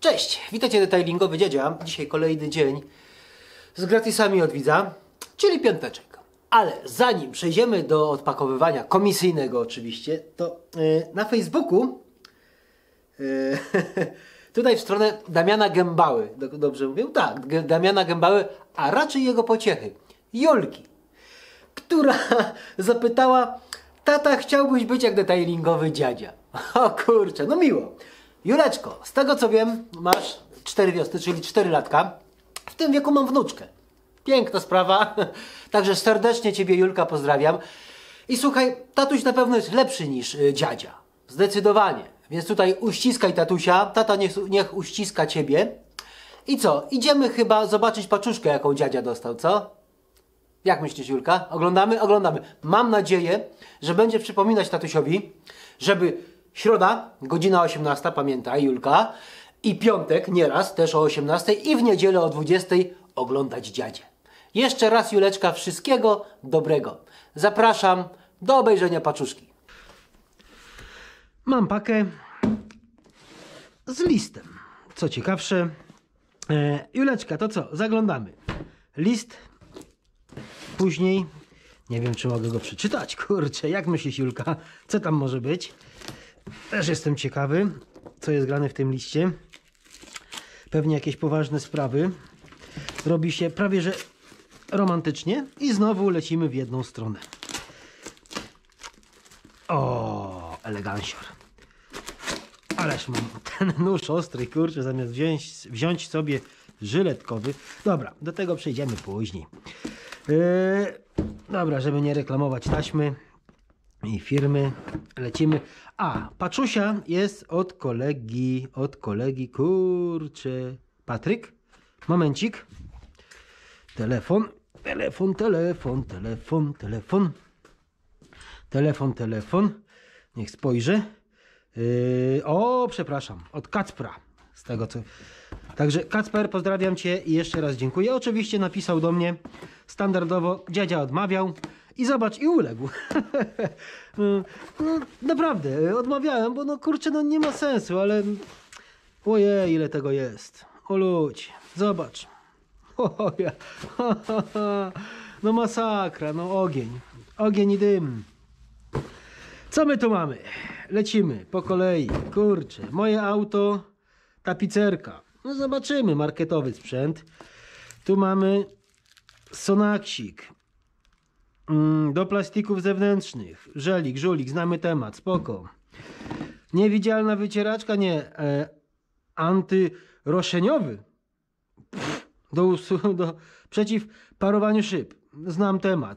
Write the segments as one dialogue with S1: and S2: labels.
S1: Cześć, witajcie Detailingowy Dziadzia. Dzisiaj kolejny dzień z gratisami od widza, czyli piąteczek. Ale zanim przejdziemy do odpakowywania komisyjnego oczywiście, to na Facebooku tutaj w stronę Damiana Gębały, dobrze mówię? Tak, Damiana Gębały, a raczej jego pociechy, Julki, która zapytała: tata, chciałbyś być jak detailingowy dziadzia? O kurczę, no miło. Juleczko, z tego co wiem, masz 4 wiosny, czyli 4 latka. W tym wieku mam wnuczkę. Piękna sprawa. Także serdecznie Ciebie, Julka, pozdrawiam. I słuchaj, tatuś na pewno jest lepszy niż dziadzia. Zdecydowanie. Więc tutaj uściskaj tatusia. Tata niech uściska Ciebie. I co? Idziemy chyba zobaczyć paczuszkę, jaką dziadzia dostał, co? Jak myślisz, Julka? Oglądamy? Oglądamy. Mam nadzieję, że będzie przypominać tatusiowi, żeby środa, godzina 18, pamiętaj, Julka, i piątek nieraz też o 18 i w niedzielę o 20 oglądać dziadzie. Jeszcze raz, Juleczka, wszystkiego dobrego. Zapraszam do obejrzenia paczuszki. Mam pakę z listem. Co ciekawsze, Juleczka, to co? Zaglądamy. List. Później, nie wiem, czy mogę go przeczytać. Kurczę, jak myślisz, Julka? Co tam może być? Też jestem ciekawy, co jest grane w tym liście. Pewnie jakieś poważne sprawy. Robi się prawie że romantycznie i znowu lecimy w jedną stronę. O, elegancior. Ależ mam ten nóż ostry, kurczę, zamiast wziąć sobie żyletkowy. Dobra, do tego przejdziemy później. Dobra, żeby nie reklamować taśmy i firmy, lecimy. A, paczusia jest od kolegi, kurczę, Patryk. Momencik. Telefon. Niech spojrzę. O, przepraszam, od Kacpra. Z tego co... Także Kacper, pozdrawiam Cię i jeszcze raz dziękuję. Oczywiście napisał do mnie standardowo, dziadzia odmawiał i zobacz, i uległ. No, naprawdę, odmawiałem, bo no kurczę, no nie ma sensu, ale ojej, ile tego jest. O ludź, zobacz. O, ja. No masakra, no ogień i dym. Co my tu mamy? Lecimy po kolei. Kurczę, moje auto, tapicerka. No zobaczymy, marketowy sprzęt. Tu mamy Sonaksik. Do plastików zewnętrznych. Żelik, żulik, znamy temat, spoko. Niewidzialna wycieraczka, nie. Antyroszeniowy. Przeciw parowaniu szyb. Znam temat.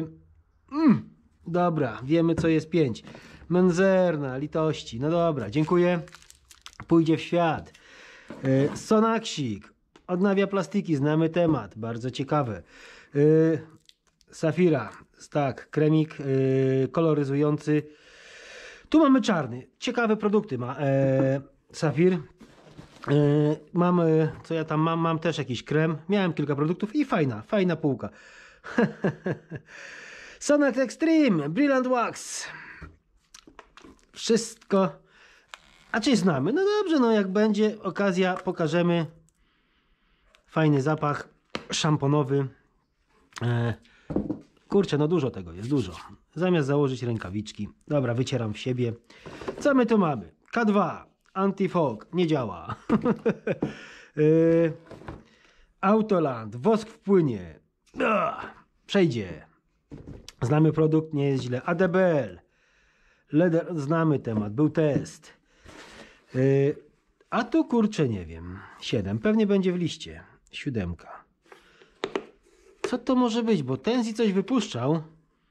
S1: Dobra, wiemy co jest 5. Menzerna, litości. No dobra, dziękuję. Pójdzie w świat. Sonaksik. Odnawia plastiki, znamy temat. Bardzo ciekawe. Safira. Tak, kremik koloryzujący. Tu mamy czarny. Ciekawe produkty ma Safir. Mamy, co ja tam mam? Mam też jakiś krem. Miałem kilka produktów i fajna półka. Sonax Extreme, Brilliant Wax. Wszystko. A czy znamy? No dobrze, no jak będzie okazja, pokażemy. Fajny zapach szamponowy. Kurczę, no dużo tego jest, dużo. Zamiast założyć rękawiczki. Dobra, wycieram w siebie. Co my tu mamy? K2. Anti-fog. Nie działa. Autoland. Wosk wpłynie. Przejdzie. Znamy produkt, nie jest źle. ADBL. Leder, znamy temat. Był test. A tu kurczę, nie wiem. 7. Pewnie będzie w liście. 7. Co to może być? Bo Tenzi coś wypuszczał.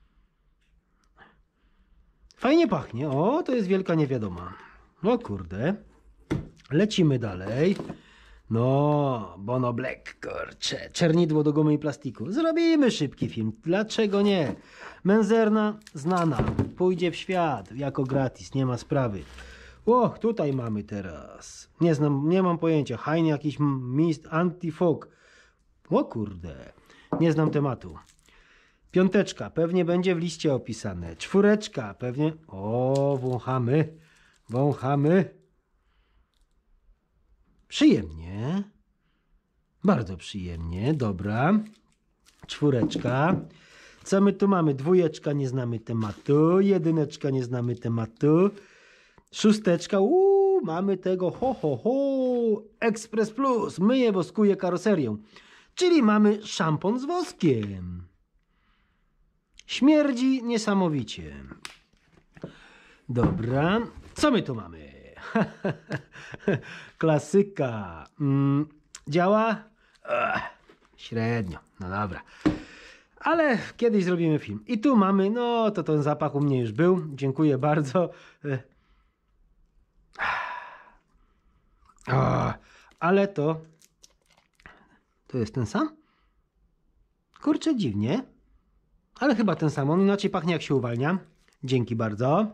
S1: Fajnie pachnie. O, to jest wielka niewiadoma. No kurde. Lecimy dalej. No, Bono Black, kurczę. Czernidło do gumy i plastiku. Zrobimy szybki film. Dlaczego nie? Menzerna znana. Pójdzie w świat jako gratis. Nie ma sprawy. O, tutaj mamy teraz. Nie znam, nie mam pojęcia. Hajny jakiś mist anti-fog. O kurde. Nie znam tematu. 5. Pewnie będzie w liście opisane. 4. Pewnie. O, wąchamy. Przyjemnie. Bardzo przyjemnie, dobra. 4. Co my tu mamy? 2, nie znamy tematu. 1, nie znamy tematu. 6, mamy tego, Express Plus, myje, woskuje karoserię. Czyli mamy szampon z woskiem. Śmierdzi niesamowicie. Dobra, co my tu mamy? Klasyka. Działa? Średnio, no dobra. Ale kiedyś zrobimy film. I tu mamy, no to ten zapach u mnie już był. Dziękuję bardzo. Ale to jest ten sam? Kurczę, dziwnie. Ale chyba ten sam. On inaczej pachnie, jak się uwalnia. Dzięki bardzo.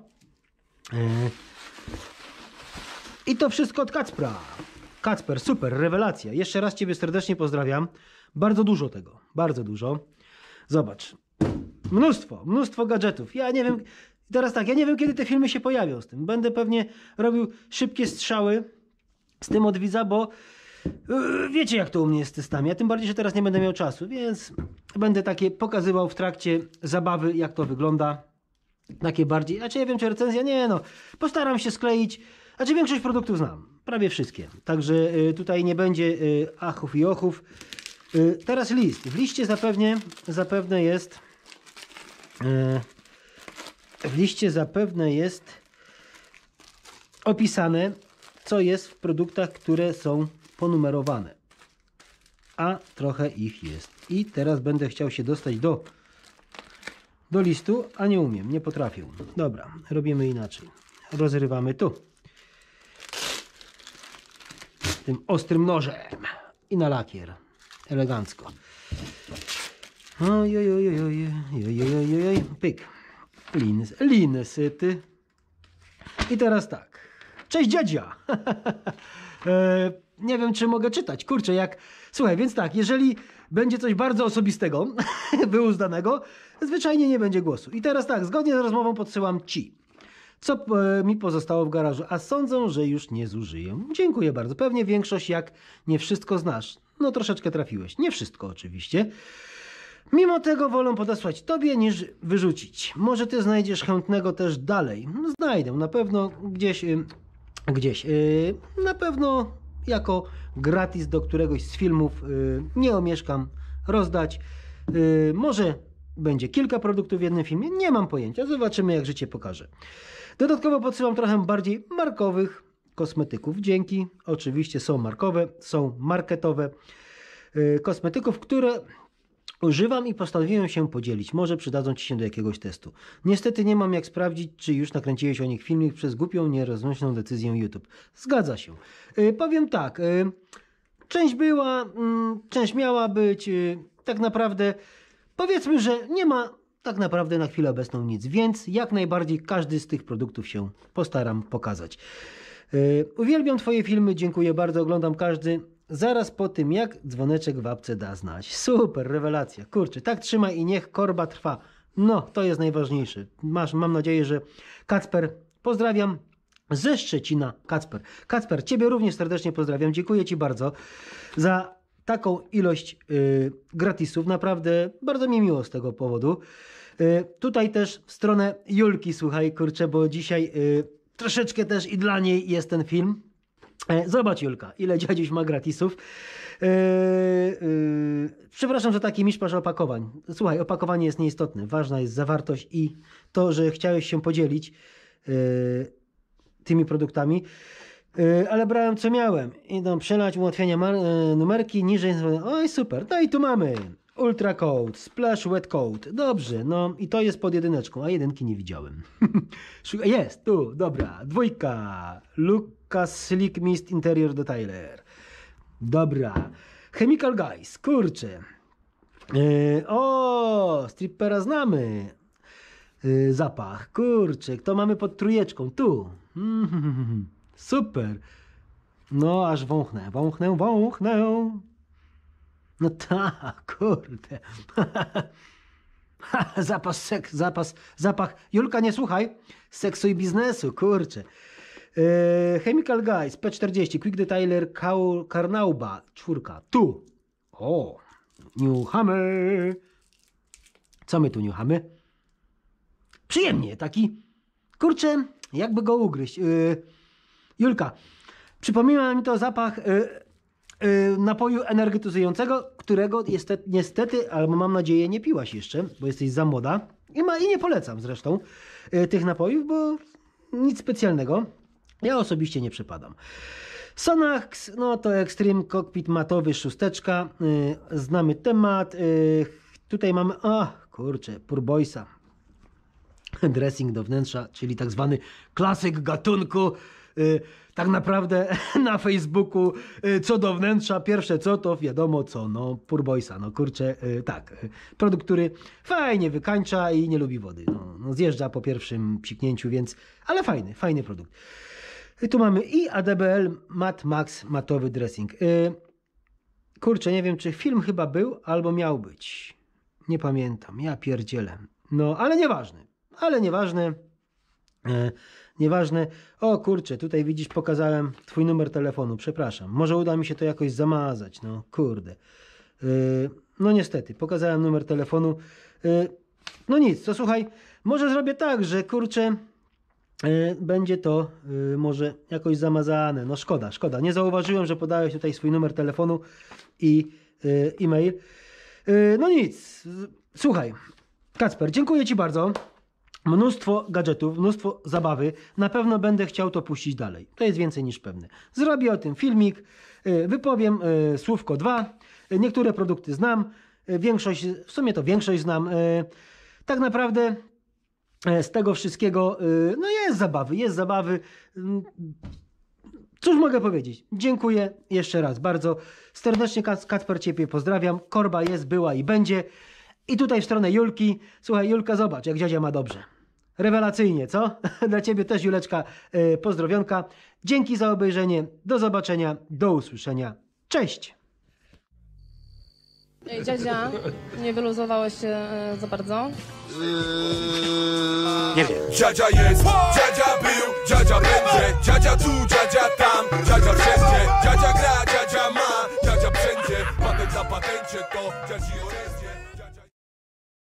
S1: I to wszystko od Kacpra. Kacper, super, rewelacja. Jeszcze raz Ciebie serdecznie pozdrawiam. Bardzo dużo tego. Bardzo dużo. Zobacz. Mnóstwo gadżetów. Ja nie wiem, teraz tak, ja nie wiem, kiedy te filmy się pojawią z tym. Będę pewnie robił szybkie strzały z tym od widza, bo wiecie, jak to u mnie jest z testami. Ja tym bardziej, że teraz nie będę miał czasu, więc będę takie pokazywał w trakcie zabawy, jak to wygląda. Takie bardziej, znaczy nie wiem, czy recenzja, nie no. Postaram się skleić, znaczy większość produktów znam. Prawie wszystkie. Także tutaj nie będzie achów i ochów. Teraz list. W liście zapewne jest opisane, co jest w produktach, które są ponumerowane. A trochę ich jest. I teraz będę chciał się dostać do listu, a nie umiem, nie potrafię. Dobra, robimy inaczej. Rozrywamy tu. Tym ostrym nożem. I na lakier. Elegancko. Pyk. Liny syty. I teraz tak. Cześć dziadzia! Nie wiem, czy mogę czytać. Kurczę, jak... Słuchaj, więc tak, jeżeli będzie coś bardzo osobistego, wyuzdanego, zwyczajnie nie będzie głosu. I teraz tak, zgodnie z rozmową podsyłam Ci, co mi pozostało w garażu, a sądzą, że już nie zużyję. Dziękuję bardzo. Pewnie większość, jak nie wszystko znasz. No troszeczkę trafiłeś. Nie wszystko oczywiście. Mimo tego wolę podesłać Tobie, niż wyrzucić. Może Ty znajdziesz chętnego też dalej. Znajdę, na pewno gdzieś. Na pewno jako gratis do któregoś z filmów nie omieszkam rozdać. Może będzie kilka produktów w jednym filmie. Nie mam pojęcia. Zobaczymy, jak życie pokaże. Dodatkowo podsyłam trochę bardziej markowych kosmetyków. Dzięki. Oczywiście są markowe, są marketowe kosmetyków, które używam i postanowiłem się podzielić. Może przydadzą Ci się do jakiegoś testu. Niestety nie mam jak sprawdzić, czy już nakręciłeś o nich filmik przez głupią, nieroznośną decyzję YouTube. Zgadza się. Powiem tak. Część była, część miała być. Tak naprawdę powiedzmy, że nie ma tak naprawdę na chwilę obecną nic. Więc jak najbardziej każdy z tych produktów się postaram pokazać. Uwielbiam Twoje filmy. Dziękuję bardzo. Oglądam każdy. Zaraz po tym, jak dzwoneczek w apce da znać. Super, rewelacja. Kurczę, tak trzymaj i niech korba trwa. No, to jest najważniejsze. Mam nadzieję, że Kacper, pozdrawiam ze Szczecina. Kacper, Ciebie również serdecznie pozdrawiam. Dziękuję Ci bardzo za taką ilość gratisów. Naprawdę bardzo mi miło z tego powodu. Tutaj też w stronę Julki, słuchaj, kurczę, bo dzisiaj troszeczkę też i dla niej jest ten film. Zobacz, Julka, ile dziadziuś ma gratisów. Przepraszam za taki miszmasz opakowań. Słuchaj, opakowanie jest nieistotne. Ważna jest zawartość i to, że chciałeś się podzielić tymi produktami. Ale brałem co miałem. Idą przelać, ułatwienia numerki, niżej. Oj, super. No i tu mamy Ultra Coat, Splash Wet Coat. Dobrze, no i to jest pod 1, a 1 nie widziałem. Jest, tu, dobra. 2. Lucas Slick Mist Interior Detailer. Dobra. Chemical Guys, kurczę. Strippera znamy. Zapach, kurczę. To mamy pod 3. Tu. Super. No, aż wąchnę. No tak, kurde. Zapach. Julka, nie słuchaj. Seksu i biznesu, kurczę. Chemical Guys, P40, Quick Detailer, Carnauba, 4, tu. O, niuchamy. Co my tu niuchamy? Przyjemnie, taki, kurczę, jakby go ugryźć. Julka, przypomina mi to zapach napoju energetyzującego, którego niestety, albo mam nadzieję, nie piłaś jeszcze, bo jesteś za młoda. I nie polecam zresztą tych napojów, bo nic specjalnego. Ja osobiście nie przepadam. Sonax, no to Extreme Cockpit matowy, 6. Znamy temat. Tutaj mamy, kurczę, Purboisa. Dressing do wnętrza, czyli tak zwany klasyk gatunku. Tak naprawdę na Facebooku co do wnętrza, pierwsze co to wiadomo co, no Purboisa, no kurczę, tak. Produkt, który fajnie wykańcza i nie lubi wody. No, zjeżdża po pierwszym psiknięciu, więc, ale fajny produkt. Tu mamy i ADBL Matte Max matowy dressing. Kurczę, nie wiem czy film chyba był albo miał być. Nie pamiętam, ja pierdzielę. No, ale nieważne. Nieważne. O kurczę, tutaj widzisz, pokazałem twój numer telefonu. Przepraszam. Może uda mi się to jakoś zamazać. No kurde. No niestety, pokazałem numer telefonu. No nic, to słuchaj, może zrobię tak, że kurczę, będzie to może jakoś zamazane. No szkoda. Nie zauważyłem, że podałeś tutaj swój numer telefonu i e-mail. No nic. Słuchaj, Kacper, dziękuję ci bardzo. Mnóstwo gadżetów, mnóstwo zabawy. Na pewno będę chciał to puścić dalej. To jest więcej niż pewne. Zrobię o tym filmik, wypowiem słówko 2. Niektóre produkty znam, w sumie to większość znam. Tak naprawdę z tego wszystkiego no jest zabawy. Cóż mogę powiedzieć? Dziękuję jeszcze raz bardzo. Serdecznie Kacper ciebie pozdrawiam. Korba jest, była i będzie. I tutaj w stronę Julki. Słuchaj, Julka, zobacz, jak dziadzia ma dobrze. Rewelacyjnie, co? Dla ciebie też, Juleczka, pozdrowionka. Dzięki za obejrzenie. Do zobaczenia, do usłyszenia. Cześć!
S2: Ej, dziadzia, nie wyluzowałeś się za bardzo?
S1: Nie wiem.
S3: Dziadzia jest, dziadzia był, dziadzia będzie, dziadzia tu, dziadzia tam, dziadzia wszędzie, dziadzia gra,